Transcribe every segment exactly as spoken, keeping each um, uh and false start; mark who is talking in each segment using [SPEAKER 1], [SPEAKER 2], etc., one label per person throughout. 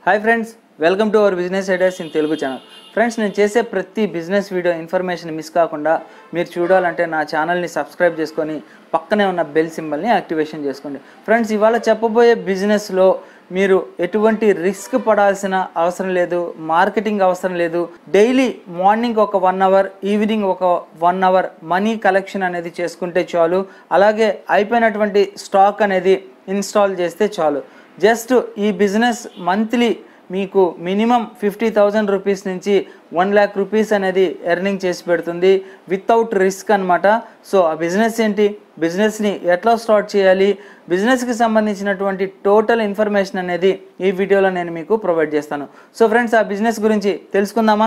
[SPEAKER 1] Hi friends, welcome to our business ideas in Telugu channel. Friends, నేను చేసే ప్రతి business video information miss కాకుండా మీరు చూడాలంటే నా ఛానల్ని సబ్స్క్రైబ్ చేసుకొని పక్కనే ఉన్న బెల్ సింబల్ని యాక్టివేషన్ చేసుకోండి. ఫ్రెండ్స్, ఇవాళ చెప్పబోయే బిజినెస్లో మీరు ఎటువంటి రిస్క్ పడాల్సిన అవసరం లేదు, మార్కెటింగ్ అవసరం లేదు. డైలీ మార్నింగ్ ఒక వన్ అవర్, ఈవినింగ్ ఒక వన్ అవర్ మనీ కలెక్షన్ అనేది చేసుకుంటే చాలు. అలాగే అయిపోయినటువంటి స్టాక్ అనేది ఇన్స్టాల్ చేస్తే చాలు. జస్ట్ ఈ బిజినెస్ మంత్లీ మీకు మినిమం ఫిఫ్టీ థౌజండ్ రూపీస్ నుంచి వన్ ల్యాక్ రూపీస్ అనేది ఎర్నింగ్ చేసి పెడుతుంది వితౌట్ రిస్క్ అనమాట. సో ఆ బిజినెస్ ఏంటి, బిజినెస్ని ఎట్లా స్టార్ట్ చేయాలి, బిజినెస్కి సంబంధించినటువంటి టోటల్ ఇన్ఫర్మేషన్ అనేది ఈ వీడియోలో నేను మీకు ప్రొవైడ్ చేస్తాను. సో ఫ్రెండ్స్, ఆ బిజినెస్ గురించి తెలుసుకుందామా?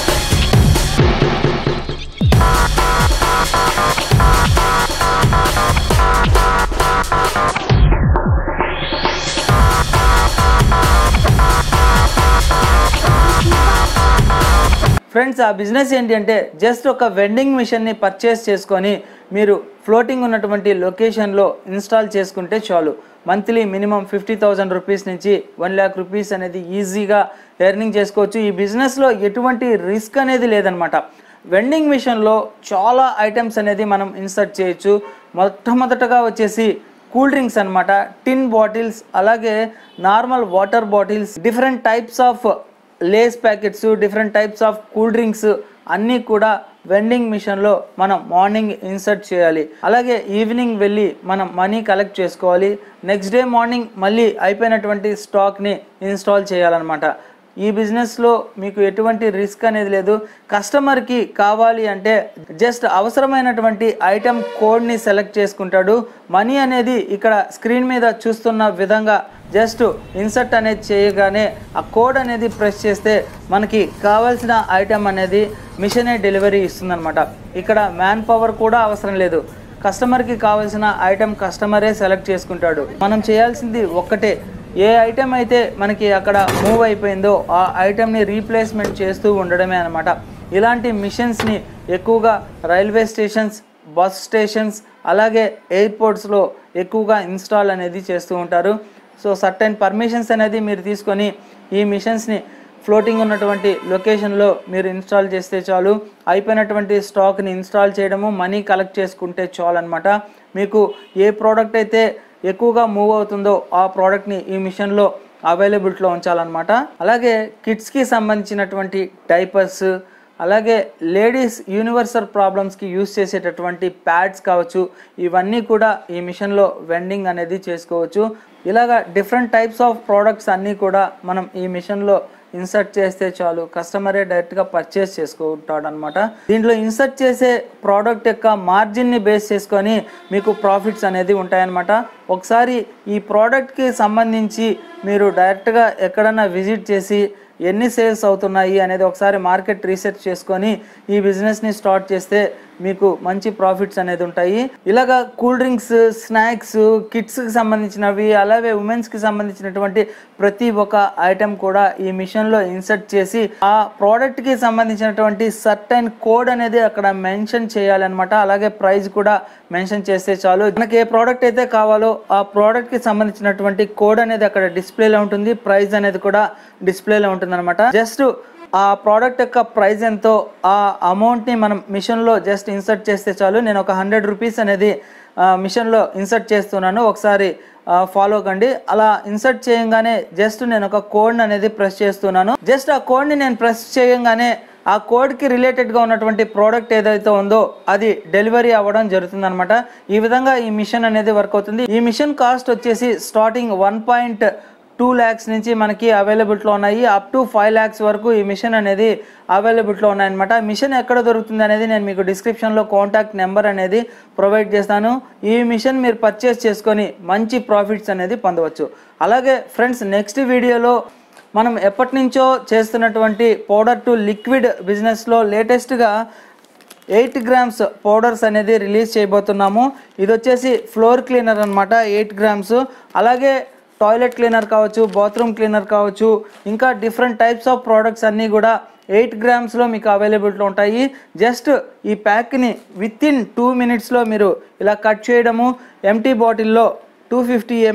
[SPEAKER 1] ఫ్రెండ్స్, ఆ బిజినెస్ ఏంటి అంటే జస్ట్ ఒక వెండింగ్ మిషన్ని పర్చేస్ చేసుకొని మీరు ఫ్లోటింగ్ ఉన్నటువంటి లొకేషన్లో ఇన్స్టాల్ చేసుకుంటే చాలు. Monthly minimum fifty thousand rupees నుంచి వన్ ల్యాక్ రూపీస్ అనేది ఈజీగా ఎర్నింగ్ చేసుకోవచ్చు. ఈ బిజినెస్లో ఎటువంటి రిస్క్ అనేది లేదనమాట. వెండింగ్ మిషన్లో చాలా ఐటమ్స్ అనేది మనం ఇన్సర్ట్ చేయొచ్చు. మొట్టమొదటగా వచ్చేసి కూల్ డ్రింక్స్ అనమాట, టిన్ బాటిల్స్, అలాగే normal water bottles, different types of Lays packets, different types of cool drinks అన్నీ కూడా వెండింగ్ మిషన్లో మనం మార్నింగ్ ఇన్సర్ట్ చేయాలి. అలాగే ఈవినింగ్ వెళ్ళి మనం మనీ కలెక్ట్ చేసుకోవాలి. నెక్స్ట్ డే మార్నింగ్ మళ్ళీ అయిపోయినటువంటి స్టాక్ని ఇన్స్టాల్ చేయాలన్నమాట. ఈ బిజినెస్లో మీకు ఎటువంటి రిస్క్ అనేది లేదు. కస్టమర్కి కావాలి అంటే జస్ట్ అవసరమైనటువంటి ఐటమ్ కోడ్ని సెలెక్ట్ చేసుకుంటాడు. మనీ అనేది ఇక్కడ స్క్రీన్ మీద చూస్తున్న విధంగా జస్ట్ ఇన్సర్ట్ అనేది చేయగానే ఆ కోడ్ అనేది ప్రెస్ చేస్తే మనకి కావాల్సిన ఐటమ్ అనేది మిషనే డెలివరీ ఇస్తుందన్నమాట. ఇక్కడ మ్యాన్ పవర్ కూడా అవసరం లేదు. కస్టమర్కి కావాల్సిన ఐటమ్ కస్టమరే సెలెక్ట్ చేసుకుంటాడు. మనం చేయాల్సింది ఒక్కటే, ఏ ఐటెం అయితే మనకి అక్కడ మూవ్ అయిపోయిందో ఆ ఐటెంని రీప్లేస్మెంట్ చేస్తూ ఉండడమే అనమాట. ఇలాంటి మిషన్స్ని ఎక్కువగా రైల్వే స్టేషన్స్, బస్ స్టేషన్స్, అలాగే ఎయిర్పోర్ట్స్లో ఎక్కువగా ఇన్స్టాల్ అనేది చేస్తూ ఉంటారు. సో సర్టెన్ పర్మిషన్స్ అనేది మీరు తీసుకొని ఈ మిషన్స్ని ఫ్లోటింగ్ ఉన్నటువంటి లొకేషన్లో మీరు ఇన్స్టాల్ చేస్తే చాలు. అయిపోయినటువంటి స్టాక్ని ఇన్స్టాల్ చేయడము, మనీ కలెక్ట్ చేసుకుంటే చాలు అనమాట. మీకు ఏ ప్రోడక్ట్ అయితే ఎక్కువగా మూవ్ అవుతుందో ఆ ప్రోడక్ట్ని ఈ మిషన్లో అవైలబిలిటీలో ఉంచాలన్నమాట. అలాగే కిడ్స్కి సంబంధించినటువంటి డైపర్స్, అలాగే లేడీస్ యూనివర్సల్ ప్రాబ్లమ్స్కి యూస్ చేసేటటువంటి ప్యాడ్స్ కావచ్చు, ఇవన్నీ కూడా ఈ మిషన్లో వెండింగ్ అనేది చేసుకోవచ్చు. ఇలాగా డిఫరెంట్ టైప్స్ ఆఫ్ ప్రోడక్ట్స్ అన్నీ కూడా మనం ఈ మిషన్లో ఇన్సర్ట్ చేస్తే చాలు, కస్టమరే డైరెక్ట్గా పర్చేస్ చేసుకుంటాడు అనమాట. దీంట్లో ఇన్సర్ట్ చేసే ప్రోడక్ట్ యొక్క మార్జిన్ని బేస్ చేసుకొని మీకు ప్రాఫిట్స్ అనేది ఉంటాయన్నమాట. ఒకసారి ఈ ప్రోడక్ట్కి సంబంధించి మీరు డైరెక్ట్గా ఎక్కడన్నా విజిట్ చేసి ఎన్ని సేల్స్ అవుతున్నాయి అనేది ఒకసారి మార్కెట్ రీసెర్చ్ చేసుకొని ఈ బిజినెస్ని స్టార్ట్ చేస్తే మీకు మంచి ప్రాఫిట్స్ అనేది ఉంటాయి. ఇలాగా కూల్ డ్రింక్స్, స్నాక్స్, కిడ్స్కి సంబంధించినవి, అలాగే ఉమెన్స్కి సంబంధించినటువంటి ప్రతి ఒక్క ఐటెం కూడా ఈ మిషన్లో ఇన్సర్ట్ చేసి ఆ ప్రోడక్ట్కి సంబంధించినటువంటి సర్టైన్ కోడ్ అనేది అక్కడ మెన్షన్ చేయాలన్నమాట. అలాగే ప్రైస్ కూడా మెన్షన్ చేస్తే చాలు. మనకి ఏ ప్రోడక్ట్ అయితే కావాలో ఆ ప్రోడక్ట్కి సంబంధించినటువంటి కోడ్ అనేది అక్కడ డిస్ప్లేలో ఉంటుంది, ప్రైస్ అనేది కూడా డిస్ప్లేలో ఉంటుంది అనమాట. జస్ట్ ఆ ప్రోడక్ట్ యొక్క ప్రైస్ ఎంతో ఆ అమౌంట్ని మనం మిషన్లో జస్ట్ ఇన్సర్ట్ చేస్తే చాలు. నేను ఒక హండ్రెడ్ రూపీస్ అనేది మిషన్లో ఇన్సర్ట్ చేస్తున్నాను, ఒకసారి ఫాలో కండి. అలా ఇన్సర్ట్ చేయగానే జస్ట్ నేను ఒక కోడ్ అనేది ప్రెస్ చేస్తున్నాను. జస్ట్ ఆ కోడ్ని నేను ప్రెస్ చేయగానే ఆ కోడ్కి రిలేటెడ్గా ఉన్నటువంటి ప్రోడక్ట్ ఏదైతే ఉందో అది డెలివరీ అవ్వడం జరుగుతుంది అనమాట. ఈ విధంగా ఈ మిషన్ అనేది వర్క్ అవుతుంది. ఈ మిషన్ కాస్ట్ వచ్చేసి starting one point two lakhs నుంచి మనకి అవైలబిలిటీలో ఉన్నాయి. అప్ టు ఫైవ్ ల్యాక్స్ వరకు ఈ మిషన్ అనేది అవైలబిలిటీలో ఉన్నాయన్నమాట. మిషన్ ఎక్కడ దొరుకుతుంది అనేది నేను మీకు డిస్క్రిప్షన్లో కాంటాక్ట్ నెంబర్ అనేది ప్రొవైడ్ చేస్తాను. ఈ మిషన్ మీరు పర్చేస్ చేసుకొని మంచి ప్రాఫిట్స్ అనేది పొందవచ్చు. అలాగే ఫ్రెండ్స్, నెక్స్ట్ వీడియోలో మనం ఎప్పటి నుంచో చేస్తున్నటువంటి పౌడర్ టు లిక్విడ్ బిజినెస్లో లేటెస్ట్గా ఎయిట్ గ్రామ్స్ పౌడర్స్ అనేది రిలీజ్ చేయబోతున్నాము. ఇది వచ్చేసి ఫ్లోర్ క్లీనర్ అనమాట, ఎయిట్ గ్రామ్స్. అలాగే టాయిలెట్ క్లీనర్ కావచ్చు, బాత్రూమ్ క్లీనర్ కావచ్చు, ఇంకా డిఫరెంట్ టైప్స్ ఆఫ్ ప్రోడక్ట్స్ అన్నీ కూడా ఎయిట్ గ్రామ్స్లో మీకు అవైలబిలిటీలో ఉంటాయి. జస్ట్ ఈ ప్యాక్ని విత్ ఇన్ టూ మినిట్స్లో మీరు ఇలా కట్ చేయడము, ఎంటీ బాటిల్లో టూ ఫిఫ్టీ ఎంఎల్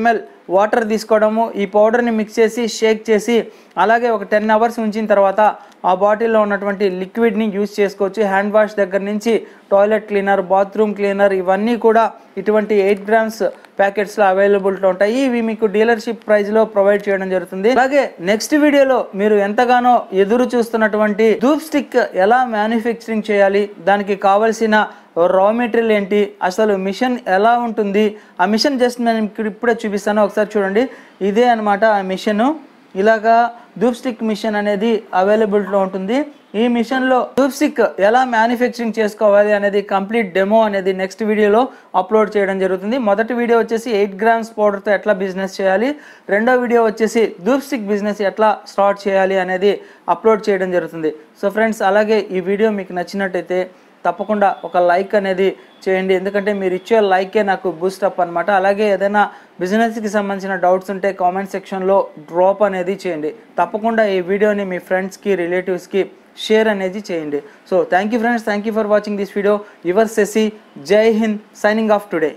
[SPEAKER 1] వాటర్ తీసుకోవడము, ఈ పౌడర్ని మిక్స్ చేసి షేక్ చేసి అలాగే ఒక టెన్ అవర్స్ ఉంచిన తర్వాత ఆ బాటిల్లో ఉన్నటువంటి లిక్విడ్ని యూజ్ చేసుకోవచ్చు. హ్యాండ్ వాష్ దగ్గర నుంచి టాయిలెట్ క్లీనర్, బాత్రూమ్ క్లీనర్ ఇవన్నీ కూడా ఇటువంటి ఎయిట్ గ్రామ్స్ ప్యాకెట్స్లో అవైలబుల్గా ఉంటాయి. ఇవి మీకు డీలర్షిప్ ప్రైస్లో ప్రొవైడ్ చేయడం జరుగుతుంది. అలాగే నెక్స్ట్ వీడియోలో మీరు ఎంతగానో ఎదురు చూస్తున్నటువంటి ధూప్ స్టిక్ ఎలా మ్యానుఫ్యాక్చరింగ్ చేయాలి, దానికి కావలసిన రా మెటీరియల్ ఏంటి, అసలు మిషన్ ఎలా ఉంటుంది, ఆ మిషన్ జస్ట్ నేను ఇప్పుడే చూపిస్తాను, ఒకసారి చూడండి. ఇదే అనమాట ఆ మిషను. ఇలాగా ధూప్ స్టిక్ మిషన్ అనేది అవైలబుల్గా ఉంటుంది. ఈ మిషన్లో ధూప్ స్టిక్ ఎలా మ్యానుఫ్యాక్చరింగ్ చేసుకోవాలి అనేది కంప్లీట్ డెమో అనేది నెక్స్ట్ వీడియోలో అప్లోడ్ చేయడం జరుగుతుంది. మొదటి వీడియో వచ్చేసి ఎయిట్ గ్రామ్స్ పౌడర్తో ఎట్లా బిజినెస్ చేయాలి, రెండో వీడియో వచ్చేసి ధూప్ స్టిక్ బిజినెస్ ఎట్లా స్టార్ట్ చేయాలి అనేది అప్లోడ్ చేయడం జరుగుతుంది. సో ఫ్రెండ్స్, అలాగే ఈ వీడియో మీకు నచ్చినట్టయితే తప్పకుండా ఒక లైక్ అనేది చేయండి, ఎందుకంటే మీరు ఇచ్చే లైకే నాకు బూస్ట్ అప్ అనమాట. అలాగే ఏదైనా బిజినెస్కి సంబంధించిన డౌట్స్ ఉంటే కామెంట్ సెక్షన్లో డ్రాప్ అనేది చేయండి. తప్పకుండా ఈ వీడియోని మీ ఫ్రెండ్స్కి, రిలేటివ్స్కి షేర్ అనేది చేయండి. So thank you friends, thank you for watching this video. Your Shashi, Jai Hind, signing off today.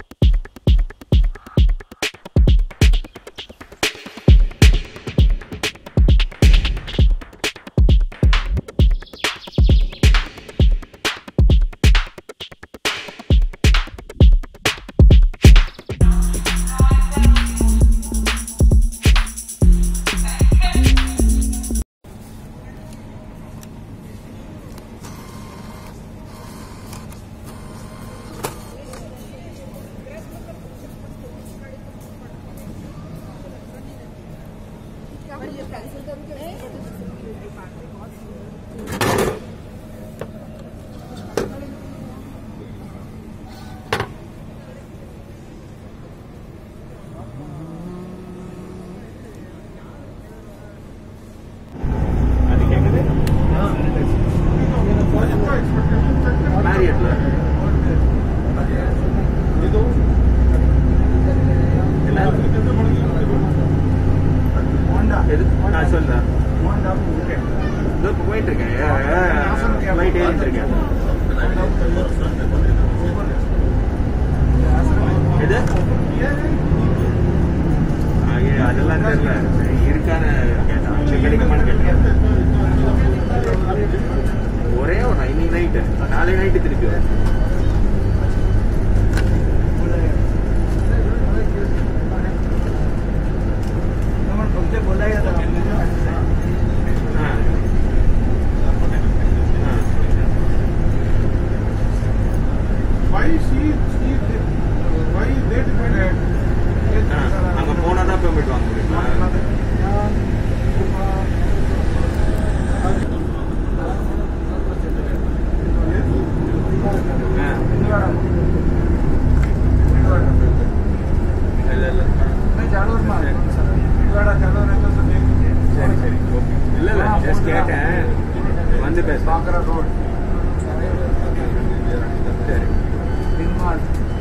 [SPEAKER 1] போயிட்டு இருக்கேன் லைட் ஏறிட்டு இருக்கேன். இது அதெல்லாம் தெரியல, இருக்கான கேட்டான், கிடைக்குமான்னு கேட்டேன். ஒரே ஒரு இன்னைக்கு நைட்டு, நாளை நைட்டு திருப்பி அங்க போனாதான் பெர்மிட் வாங்க முடியுமா? சரி சரி ஓகே. இல்ல இல்ல ஜஸ்ட் கேட்டேன், வந்து பேச. சரி